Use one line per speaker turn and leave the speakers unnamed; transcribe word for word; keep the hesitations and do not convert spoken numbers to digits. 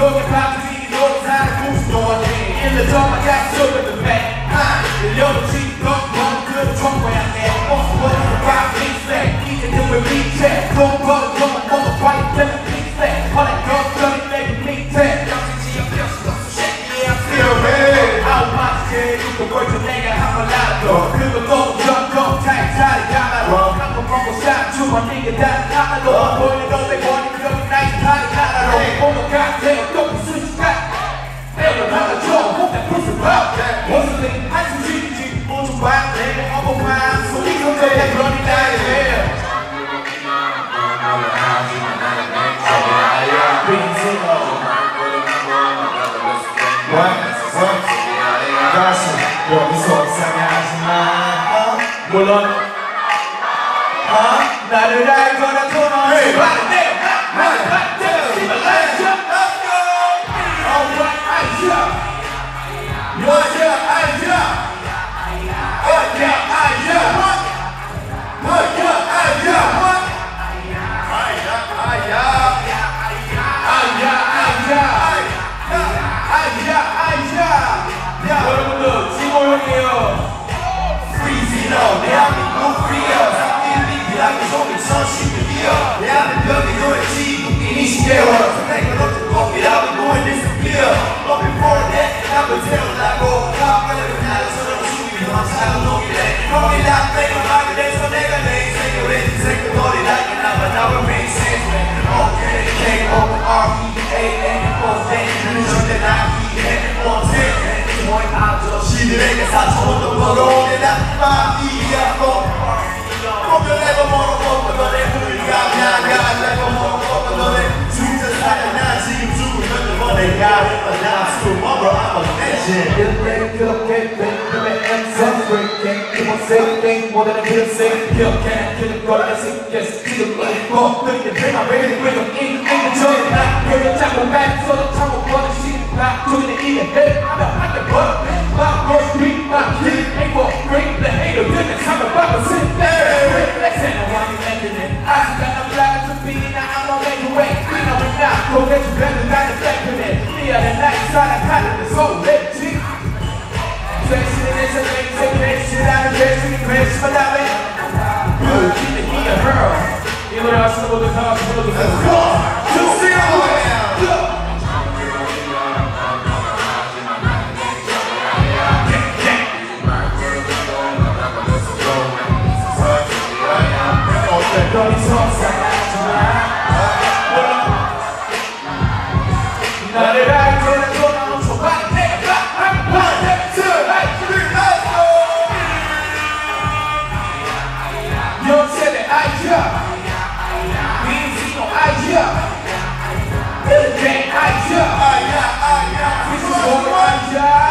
여기 밤중이 너를 사는 구스도어지 일러져만 약속은 the back 열려놓지 넌넌그 총고야 내 모습은 꽉 믹스해 이제 등을 밑에 돈 벌어 돈 먹어 화이트는 믹스해 허락 걱정이 내 밑에 아우 마치 누구 벌써 내가 한번 나도 그것도 점점 타이트하게 감아로 한번 먹고 싹 주머니에 다 하나도 보이는 너의 머리 그렇게 나이스하게 하나로 오늘 같아요 또 수시간 내가 나가줘 목대 푸스 밥 원수들이 한숨 쉬지 오줌 밥 내가 어버만 소리 혼자야 그러니 나의 해
여기서 이상하지만
물론 어? 나를 알거나 돈 없이 반대 반대 시뮬레이션 Let's go Alright 아이야 뭐야 아이야 뭐야 아이야 뭐야 아이야 아이야 아이야 아이야 아이야 여러분들 지모형이에요
Freezing up 대한민국 프리어 삼일이 비하기 속에 천십일이여 대한민국이 너의 국민 이십 개월 선택은 어떤 꿈이라고 going disappear But before that 남을 태어나고 가면을 나서는 숨이 너차고 녹이래 너희랑 내가 말게 돼서 내가 내 인생을 내 인생을 너희랑 나만 나와 make sense Okay K O R E A N for that 그 절대 나 이해 못해 너의 아저씨들에게 사천원도 벌어오네 난 마이야 From the level 멀어먹고 너네 불가면 가 level 멀어먹고 너네 진짜 살아나 지금 죽으면 너네 가려면 나 술 먹으러 I'm a legend
일대일 그렇게 된 금의 엠선 breaking 그만 세게 모델은 필생 기억해 기득거리는 신기해서 지금 읽고 그리게 배만 왜그리 왜도 읽는 전에 나 별을 잡고 뺏어도 참고 버는 심파 조기는 이해해 나 한대 벌어 막 머리 막 힐, 행복, bring the hater 듣는 삼을 받고 sit there Let's say no one is ending it 아직까지 난 black to be now I'm on my way We know we're not 고개 주변은 나는 뺏기네 미안해 나의 사랑하는 소리지 Flexing is a lazy bitch 나는 대충이 그랬지만 나왜 Good, keep it here, her 이 노래 아시는 분들 다 같이 불러주세요 One, two, three, go! 너희서 사랑하지마 나를 알거나 돈 없어 반대 반대 연세대 아이야 민지노 아이야 땡 아이야 아이야 아이야 민지노 아이야